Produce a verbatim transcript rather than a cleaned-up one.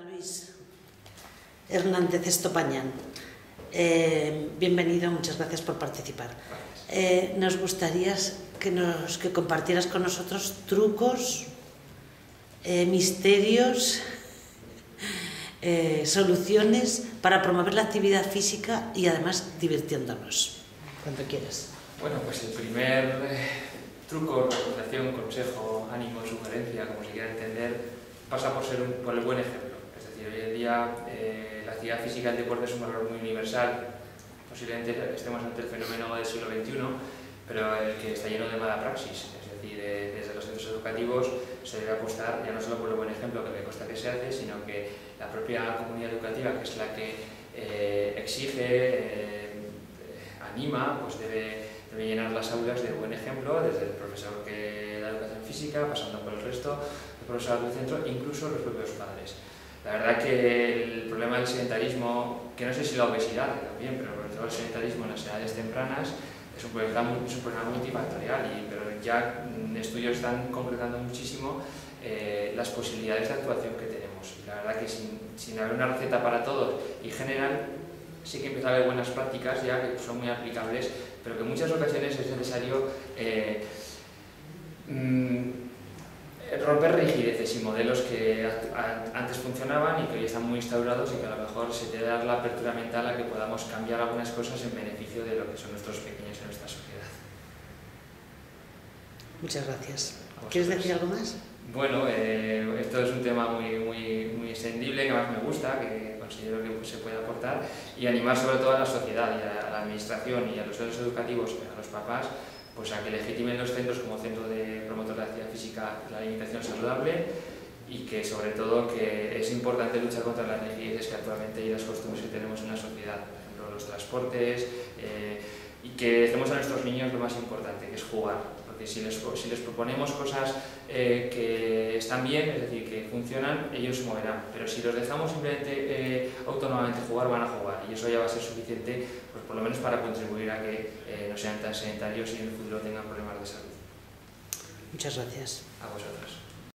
Hola Luis Hernández Estopañán, eh, bienvenido, muchas gracias por participar. Eh, nos gustaría que, nos, que compartieras con nosotros trucos, eh, misterios, eh, soluciones para promover la actividad física y además divirtiéndonos, cuando quieras. Bueno, pues el primer eh, truco, recomendación, consejo, ánimo, sugerencia, como se quiera entender, pasa por, ser un, por el buen ejemplo. Es decir, hoy en día eh, la actividad física y el deporte es un valor muy universal. Posiblemente estemos ante el fenómeno del siglo veintiuno, pero el que está lleno de mala praxis. Es decir, eh, desde los centros educativos se debe apostar ya no solo por el buen ejemplo, que me consta que se hace, sino que la propia comunidad educativa, que es la que eh, exige, eh, anima, pues debe, debe llenar las aulas de buen ejemplo, desde el profesor que da educación física, pasando por el resto de profesores del centro, incluso los propios padres. La verdad que el problema del sedentarismo, que no sé si la obesidad también, pero sobre todo el sedentarismo en las edades tempranas, es un problema, es un problema multifactorial, y, pero ya mm, estudios están concretando muchísimo eh, las posibilidades de actuación que tenemos. Y la verdad que sin, sin haber una receta para todos y general, sí que empieza a haber buenas prácticas ya que son muy aplicables, pero que en muchas ocasiones es necesario eh, mm, romper rigideces y modelos que antes funcionaban y que hoy están muy instaurados, y que a lo mejor se debe dar la apertura mental a que podamos cambiar algunas cosas en beneficio de lo que son nuestros pequeños en nuestra sociedad. Muchas gracias. ¿Quieres decir algo más? Bueno, eh, esto es un tema muy, muy, muy extendible, que más me gusta, que considero que pues, se puede aportar, y animar sobre todo a la sociedad y a la administración y a los centros educativos y a los papás, pues a que legitimen los centros como centro de promotor de la actividad física, la alimentación saludable, y que sobre todo que es importante luchar contra las rigideces que actualmente y las costumbres que tenemos en la sociedad, por ejemplo los transportes, eh, y que dejemos a nuestros niños lo más importante, que es jugar, porque si les, si les proponemos cosas eh, que están bien, es decir, que funcionan, ellos se moverán, pero si los dejamos simplemente eh, autónomamente jugar, van a jugar, y eso ya va a ser suficiente, pues por lo menos para contribuir a que eh, no sean tan sedentarios y en el futuro tengan problemas de salud. Muchas gracias. A vosotros.